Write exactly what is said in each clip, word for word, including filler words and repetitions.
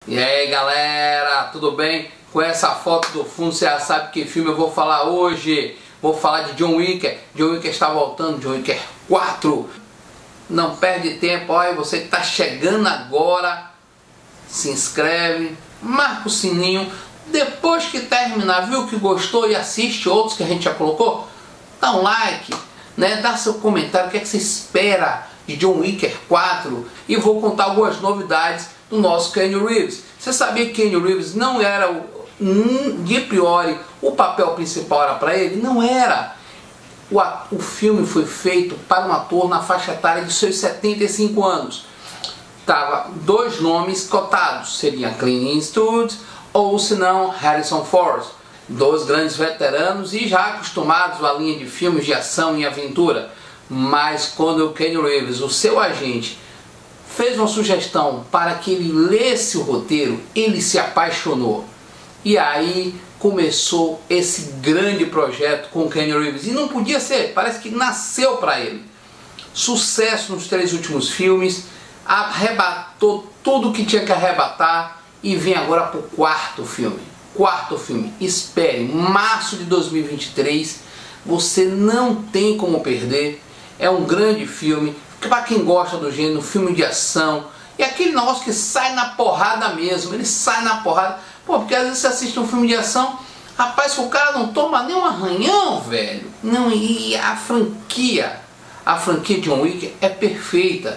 E aí galera, tudo bem? Com essa foto do fundo você já sabe que filme eu vou falar hoje. Vou falar de John Wick. John Wick está voltando, John Wick quatro. Não perde tempo, olha, você que está chegando agora, se inscreve, marca o sininho. Depois que terminar, viu que gostou e assiste outros que a gente já colocou, dá um like, né? Dá seu comentário, o que é que você espera de John Wick quatro. E vou contar algumas novidades do nosso Keanu Reeves. Você sabia que Keanu Reeves não era, o, de priori, o papel principal era para ele? Não era. O, o filme foi feito para um ator na faixa etária de seus setenta e cinco anos. Tava dois nomes cotados, seriam Clint Eastwood ou se não Harrison Ford, dois grandes veteranos e já acostumados à linha de filmes de ação e aventura. Mas quando o Keanu Reeves, o seu agente, fez uma sugestão para que ele lesse o roteiro, ele se apaixonou. E aí começou esse grande projeto com o Keanu Reeves. E não podia ser, parece que nasceu para ele. Sucesso nos três últimos filmes, arrebatou tudo que tinha que arrebatar e vem agora para o quarto filme. Quarto filme, espere, março de dois mil e vinte e três, você não tem como perder. É um grande filme, para quem gosta do gênero, filme de ação, e aquele negócio que sai na porrada mesmo, ele sai na porrada. Pô, porque às vezes você assiste um filme de ação, rapaz, o cara não toma nem um arranhão, velho. Não, e a franquia, a franquia John Wick é perfeita.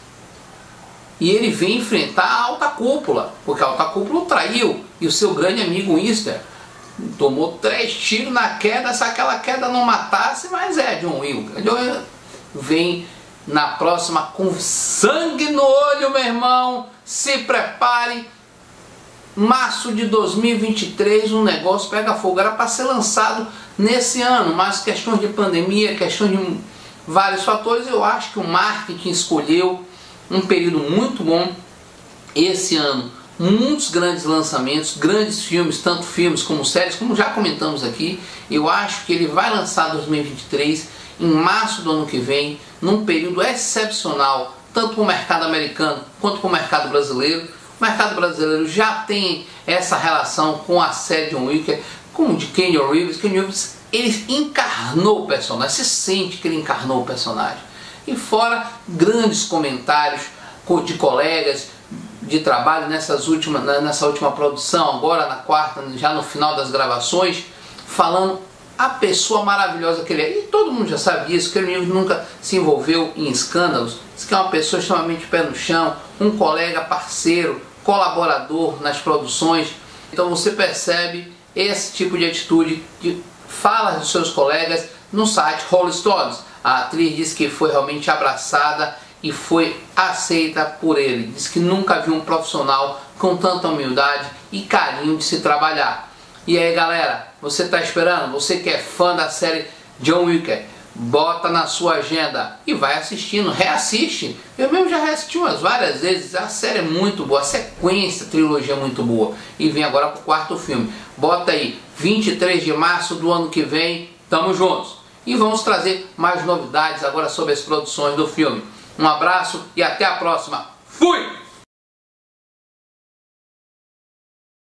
E ele vem enfrentar a alta cúpula, porque a alta cúpula o traiu, e o seu grande amigo Winston tomou três tiros na queda, se aquela queda não matasse, mas é John Wick. John Wick vem na próxima com sangue no olho, meu irmão. Se prepare. Março de dois mil e vinte e três, um negócio pega fogo. Era para ser lançado nesse ano, mas questões de pandemia, questões de vários fatores, eu acho que o marketing escolheu um período muito bom esse ano. Muitos grandes lançamentos, grandes filmes, tanto filmes como séries, como já comentamos aqui. Eu acho que ele vai lançar dois mil e vinte e três em março do ano que vem, num período excepcional, tanto para o mercado americano quanto para o mercado brasileiro. O mercado brasileiro já tem essa relação com a série John Wick, como de Keanu Reeves. Keanu Reeves, ele encarnou o personagem, se sente que ele encarnou o personagem. E fora grandes comentários de colegas de trabalho nessas últimas, nessa última produção, agora na quarta, já no final das gravações, falando a pessoa maravilhosa que ele é. E todo mundo já sabe disso, que ele nunca se envolveu em escândalos, diz que é uma pessoa extremamente pé no chão, um colega, parceiro, colaborador nas produções. Então você percebe esse tipo de atitude, de fala dos seus colegas no site Rolling Stones. A atriz disse que foi realmente abraçada e foi aceita por ele. Diz que nunca viu um profissional com tanta humildade e carinho de se trabalhar. E aí galera, você está esperando? Você que é fã da série John Wick, bota na sua agenda e vai assistindo, reassiste. Eu mesmo já reassisti umas várias vezes, a série é muito boa, a sequência, a trilogia é muito boa. E vem agora para o quarto filme. Bota aí, vinte e três de março do ano que vem, tamo juntos. E vamos trazer mais novidades agora sobre as produções do filme. Um abraço e até a próxima. Fui!